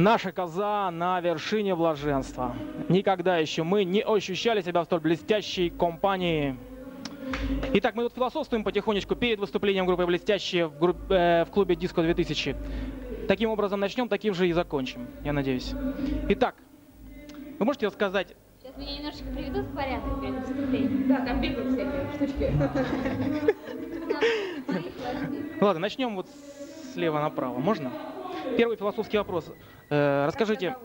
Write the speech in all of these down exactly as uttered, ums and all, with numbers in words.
Наша коза на вершине блаженства. Никогда еще мы не ощущали себя в столь блестящей компании. Итак, мы тут философствуем потихонечку перед выступлением группы «Блестящие» в, групп, э, в клубе «Диско две тысячи». Таким образом начнем, таким же и закончим, я надеюсь. Итак, вы можете рассказать... Сейчас меня немножечко приведут в порядок перед выступлением. Да, там бегают всякие штучки. Ладно, начнем вот слева направо. Можно? Первый философский вопрос. Э, расскажите...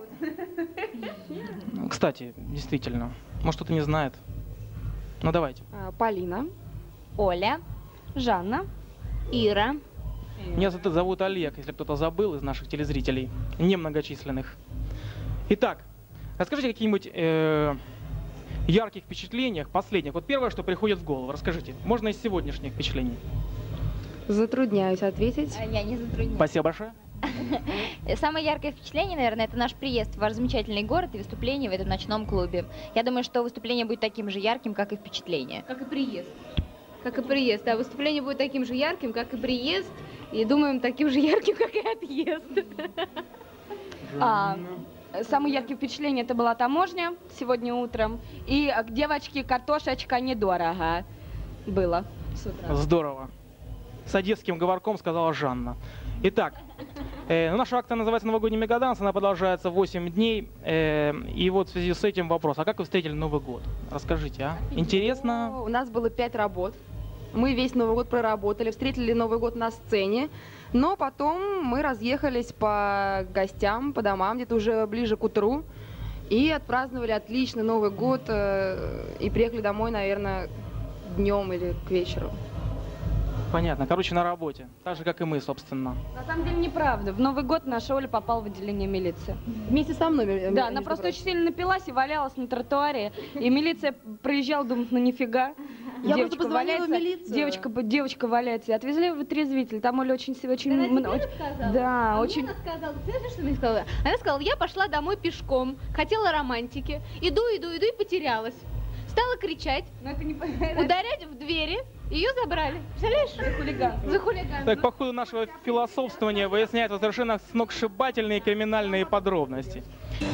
Кстати, действительно, может, кто-то не знает. Ну, давайте. Полина. Оля. Жанна. Ира. Меня зовут Олег, если кто-то забыл из наших телезрителей, немногочисленных. Итак, расскажите о каких-нибудь э, ярких впечатлениях, последних. Вот первое, что приходит в голову. Расскажите. Можно из сегодняшних впечатлений. Затрудняюсь ответить. Я не затрудняюсь. Спасибо большое. Самое яркое впечатление, наверное, это наш приезд в ваш замечательный город и выступление в этом ночном клубе. Я думаю, что выступление будет таким же ярким, как и впечатление. Как и приезд. Как и приезд. А выступление будет таким же ярким, как и приезд. И думаем, таким же ярким, как и отъезд. А, самое яркое впечатление это была таможня сегодня утром. И девочки, картошечка недорого было с утра. Здорово. С одесским говорком сказала Жанна. Итак, э, наша акция называется «Новогодний мегаданс», она продолжается восемь дней. Э, и вот в связи с этим вопрос, а как вы встретили Новый год? Расскажите, а? Интересно? У нас было пять работ. Мы весь Новый год проработали, встретили Новый год на сцене. Но потом мы разъехались по гостям, по домам, где-то уже ближе к утру. И отпраздновали отлично Новый год. Э, и приехали домой, наверное, днем или к вечеру. Понятно. Короче, на работе. Так же, как и мы, собственно. На самом деле неправда. В Новый год наша Оля попала в отделение милиции. Вместе со мной? Да, она просто очень сильно напилась и валялась на тротуаре. И милиция проезжала, думает, ну нифига. Я девочка просто позвонила валяется, в милицию. Девочка, девочка валяется. И отвезли в отрезвитель. Там Оля очень... очень Она тебе очень- рассказала? Да, А очень... мне она сказала, ты знаешь, что мне сказала? Она сказала, я пошла домой пешком, хотела романтики. Иду, иду, иду и потерялась. Стала кричать, ударять в двери, ее забрали. Представляешь? За хулиганство. За хулиганство. Так, по ходу нашего философствования выясняется совершенно сногсшибательные криминальные подробности.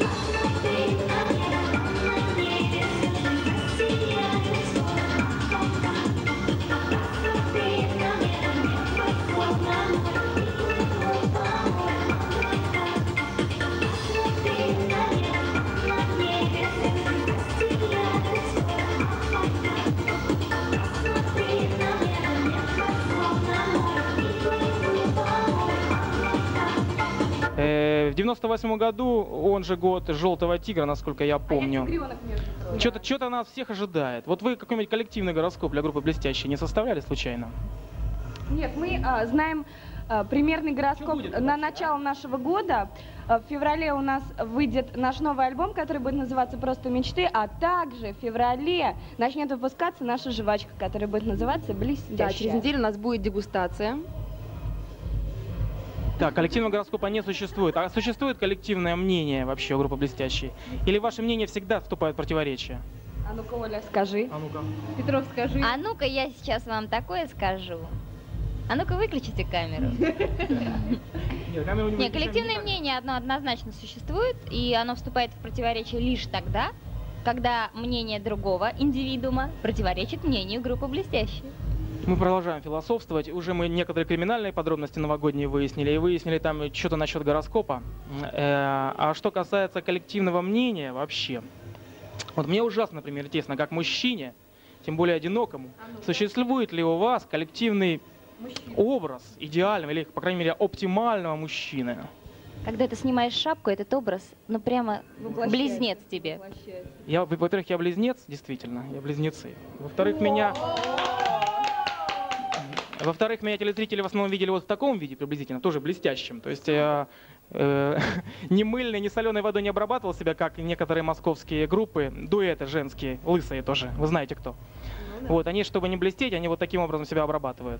В девяносто восьмом году, он же год «Желтого тигра», насколько я помню. Что-то что-то нас всех ожидает. Вот вы какой-нибудь коллективный гороскоп для группы «Блестящие» не составляли случайно? Нет, мы а, знаем а, примерный гороскоп будет на вообще, начало нашего года. А, в феврале у нас выйдет наш новый альбом, который будет называться «Просто мечты», а также в феврале начнет выпускаться наша жвачка, которая будет называться «Блестящая». Да, через неделю у нас будет дегустация. Так, коллективного гороскопа не существует. А существует коллективное мнение вообще у группы «Блестящие»? Или ваше мнение всегда вступает в противоречие? А ну-ка, Оля, скажи. А ну-ка. Петров, скажи. А ну-ка я сейчас вам такое скажу. А ну-ка выключите камеру. Нет, камеру не Не, выключаем коллективное никак. мнение одно однозначно существует, и оно вступает в противоречие лишь тогда, когда мнение другого индивидуума противоречит мнению группы «Блестящие». Мы продолжаем философствовать. Уже мы некоторые криминальные подробности новогодние выяснили. И выяснили там что-то насчет гороскопа. Э, А что касается коллективного мнения вообще. Вот мне ужасно, например, интересно, как мужчине, тем более одинокому, существует ли у вас коллективный образ идеального или, по крайней мере, оптимального мужчины? Когда ты снимаешь шапку, этот образ, ну прямо близнец тебе. Я, во-первых, я близнец, действительно, я близнецы. Во-вторых, меня... Во-вторых, меня телезрители в основном видели вот в таком виде приблизительно, тоже блестящим. То есть я э, ни мыльной, ни соленой водой не обрабатывал себя, как некоторые московские группы, дуэты женские, лысые тоже, вы знаете кто. Ну, да. Вот, они, чтобы не блестеть, они вот таким образом себя обрабатывают.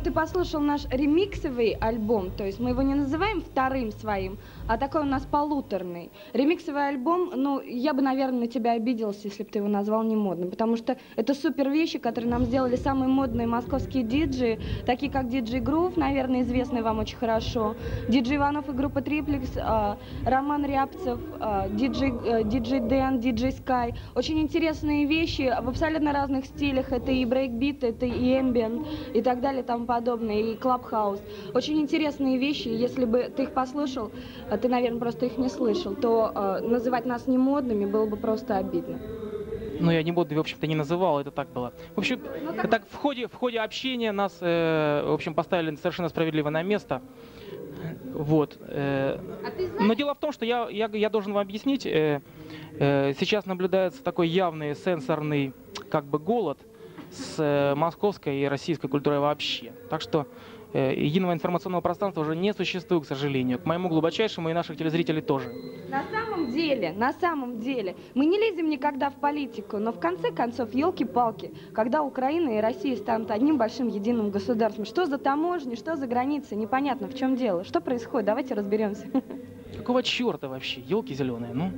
ты послушал наш ремиксовый альбом, то есть мы его не называем вторым своим, а такой у нас полуторный. Ремиксовый альбом, ну, я бы, наверное, на тебя обиделась, если бы ты его назвал не модным, потому что это супер вещи, которые нам сделали самые модные московские диджеи, такие как диджей Грув, наверное, известный вам очень хорошо, диджей Иванов и группа Триплекс, Роман Рябцев, диджей, диджей Дэн, диджей Скай. Очень интересные вещи в абсолютно разных стилях, это и брейкбит, это и эмбиент, и так далее, и тому подобное, и клабхаус. Очень интересные вещи, если бы ты их послушал, ты, наверное, просто их не слышал, то э, называть нас не модными было бы просто обидно. Ну, я не модный, в общем-то, не называл, это так было. В общем, ну, так... так в ходе, в ходе общения нас, э, в общем, поставили совершенно справедливо на место. Вот. Э, а ты знаешь... Но дело в том, что я, я, я должен вам объяснить, э, э, сейчас наблюдается такой явный сенсорный, как бы, голод с э, московской и российской культурой вообще. Так что э, единого информационного пространства уже не существует, к сожалению. К моему глубочайшему и наших телезрителей тоже. На самом деле, на самом деле, мы не лезем никогда в политику, но в конце концов, елки-палки, когда Украина и Россия станут одним большим единым государством, что за таможни, что за границы, непонятно, в чем дело, что происходит, давайте разберемся. Какого черта вообще, елки зеленые, ну?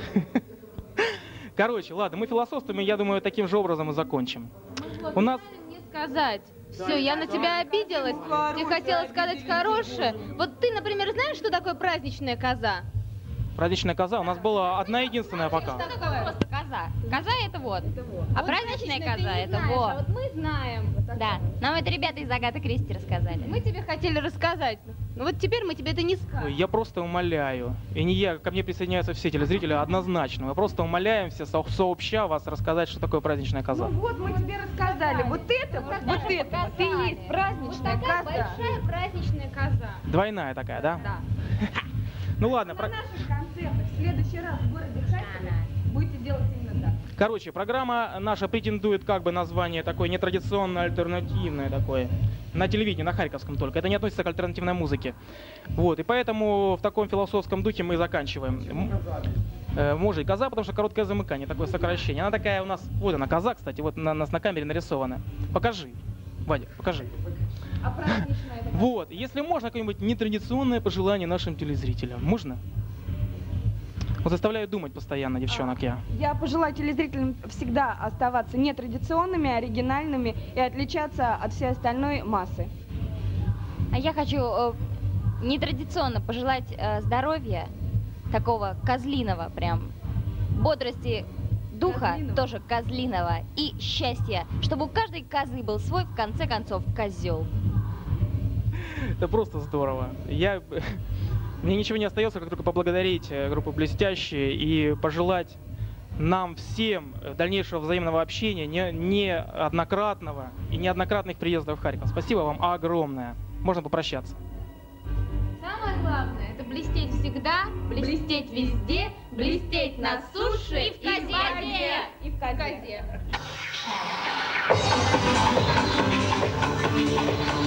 Короче, ладно, мы философствуем, и я думаю, таким же образом и закончим. У нас... Не сказать. Все, я на тебя обиделась. Ты хотела сказать хорошее. Вот ты, например, знаешь, что такое праздничная коза? Праздничная коза у нас была одна единственная пока. Что такое просто коза? Коза это вот. Это вот. А вот праздничная коза это знаешь, вот. А вот мы знаем. Вот да. Нам это ребята из Агаты Кристи рассказали. Мы тебе хотели рассказать. Ну вот теперь мы тебе это не скажем. Я просто умоляю. И не я, ко мне присоединяются все телезрители однозначно. Мы просто умоляем все со сообща вас рассказать, что такое праздничная коза. Ну вот мы тебе рассказали. Вот это, вот, вот это. Ты есть праздничная вот такая коза. Большая праздничная коза. Двойная такая, да? Да. Ну ладно. На наших концертах в следующий раз в городе Харькове будете делать именно так. Короче, программа наша претендует как бы название такое нетрадиционное, альтернативное такое. На телевидении, на Харьковском только. Это не относится к альтернативной музыке. Вот, и поэтому в таком философском духе мы и заканчиваем. Э, может, коза, потому что короткое замыкание, такое сокращение. Она такая у нас, вот она, коза, кстати, вот на нас на камере нарисована. Покажи, Вадик, покажи. А праздничная это... Вот, если можно, какое-нибудь нетрадиционное пожелание нашим телезрителям. Можно? Вот заставляю думать постоянно, девчонок, я. Я пожелаю телезрителям всегда оставаться нетрадиционными, оригинальными и отличаться от всей остальной массы. А я хочу э, нетрадиционно пожелать э, здоровья, такого козлиного прям, бодрости духа, козлиного. Тоже козлиного, и счастья, чтобы у каждой козы был свой, в конце концов, козел. Это просто здорово. Я... Мне ничего не остается, как только поблагодарить группу «Блестящие» и пожелать нам всем дальнейшего взаимного общения, не, не однократного и неоднократных приездов в Харьков. Спасибо вам огромное. Можно попрощаться. Самое главное – это блестеть всегда, блестеть везде, блестеть на суше и в козе. И в козе.